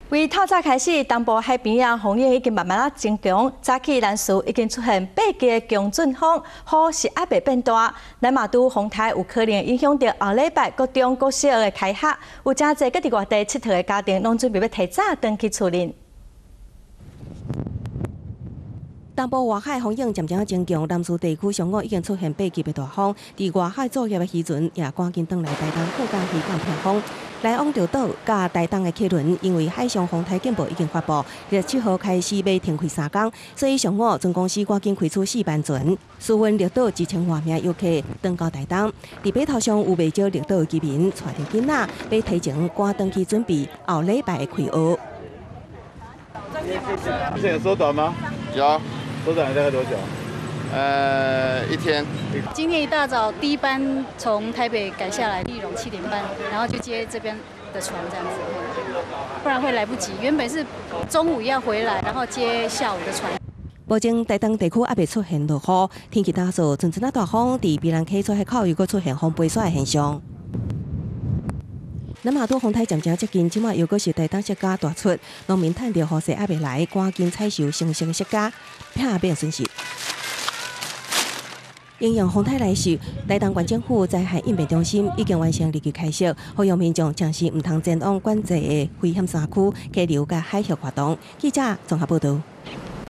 为透早开始，东部海边啊风力已经慢慢增强。早起南势已经出现8级的强阵风，雨势还未变大。咱嘛拄风台有可能影响到后礼拜各中国小的开学，有真侪搁伫外地佚佗的家庭，拢准备要提早回去厝里。 东部外海风影渐渐增强，南势地区上午已经出现8级的大风。伫外海作业的时阵，也赶紧转来台东附近渔港避风。来往绿岛甲台东的客轮，因为海上风台警报已经发布，7号开始要停开3天，所以上午船公司赶紧开出4班船，疏运绿岛1000多名游客转到台东。伫码头上有未少绿岛的居民带着囡仔，要提前赶回去准备后礼拜的开学。 之前有缩短吗？ 有。 缩短大概多久 ？1天。 今天一大早第一班从台北赶下来，立荣7点半，然后就接这边的船这样子，不然会来不及。原本是中午要回来，然后接下午的船。 目前台东地区还未出现落雨，天气干燥，阵阵大风，伫宜兰溪出海口又搁出现风飞沙的现象。 南马都风台渐渐接近，即马又搁是台东雪茄大出，农民趁着雨势还未来，赶紧采收成熟的雪茄，避免损失。应用风台来时，台东县政府灾害应变中心已经完成立即开设，呼吁民众暂时唔通前往管制的危险山区，溪流甲海峡活动。记者综合报道。